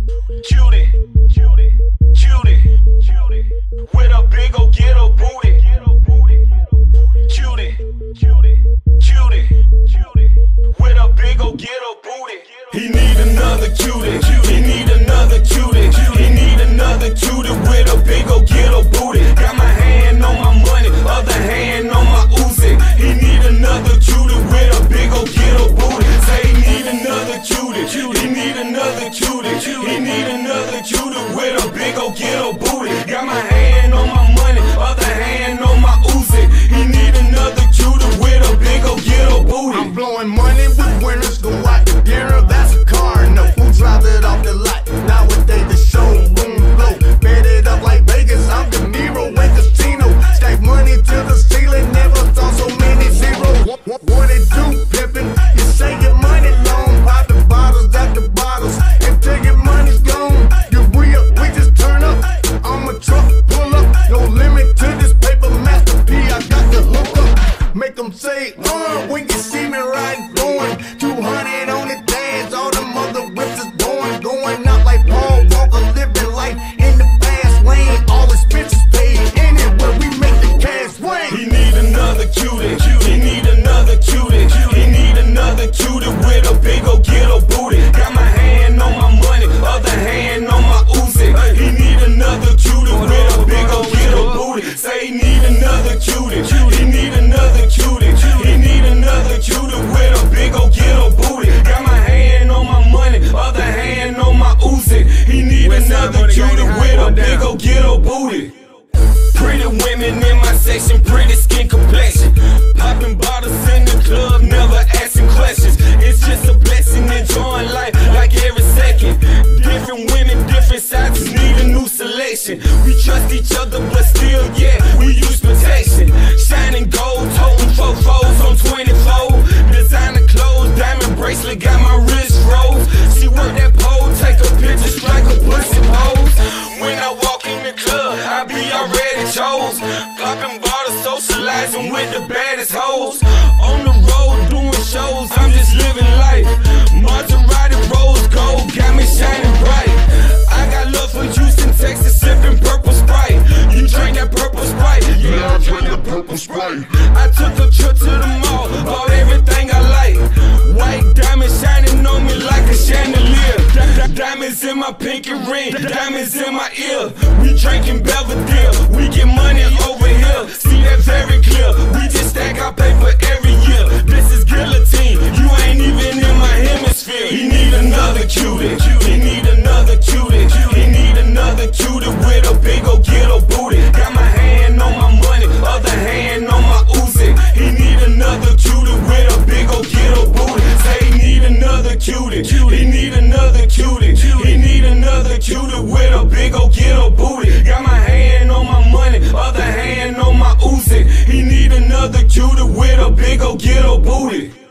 Cutie, cutie, cutie, cutie, with a big ol' ghetto booty. Cutie, cutie, cutie, cutie, with a big ol' ghetto booty. He need another cutie, he need another cutie, he need another cutie with a big ol' ghetto booty. Got my hand on my money, other hand on my Uzi. He need another cutie with a big ol' ghetto booty. Say he need another cutie, he need another cutie, he need another cutie with a big ol' ghetto booty. Got my hand on my money, other hand on my Uzi. He need another cutie with a big ol' ghetto booty. I'm blowing money with winners, go out to dinner, that's a car. No, who drives it off the lot? Nowadays the showroom blow. Bet it up like Vegas, I'm De Niro in casino. Stack money to the ceiling, never saw so many zeros. What it do, pimpin'? You say your money long, pop the bottles at the bottles until your money's gone. You real, we just turn up. I'm a truck, pull up, no limit to this paper. Master P, I got the hook up. Make them say, when you see me riding, going 200 on the dash. All the mother whips is going out like Paul Walker, living life in the fast lane. All expenses paid, anywhere we make the cash rain. He need another cutie, he need another cutie, he need another cutie with a big ol' ghetto booty. Got my hand on my money, other hand on my Uzi. He need another cutie with a big ol' ghetto booty. Say he need another cutie, he need another cutie, he need another cutie with a big ol' ghetto booty. Got my hand on my money, other hand on my Uzi. He need another cutie with a big ol' ghetto booty. Pretty women in my section, pretty skin complexion. Popping bottles in the club, never asking questions. It's just a blessing, enjoying life like every second. Different women, different sizes, need a new selection. We trust each other, but still, yeah, we use protection. Shining gold, toting fofos on 24. Designer clothes, diamond bracelet, got my wrist froze. She work that pole, take a picture, strike a pussy pose. When I walk in the club, I be already chose. Popping bottles, socializing with the baddest hoes. On the road, doing shows, I'm just living life. Maserati rose gold, got me shining bright. I got love for Houston, Texas, sipping purple Sprite. You drink that purple Sprite? Yeah, I drink the purple Sprite. I took a trip to the mall, bought everything I like. White diamonds shining on me like a chandelier. Diamonds in my pinky ring, diamonds in my ear. We drinking Belvedere, we get money over here. See that very clear, we just stack our paper every year. This is guillotine, you ain't even in my hemisphere. He need another cutie, he need another cutie, he need another cutie with a big ol' ghetto booty. Got my hand on my money, other hand on my Uzi. He need another cutie with a big ol' ghetto booty. Say he need another cutie, he need another cutie, he need another cutie with a big ol' ghetto booty. Got my hand on my money, other hand on my Uzi. He need another cutie with a big ol' ghetto booty.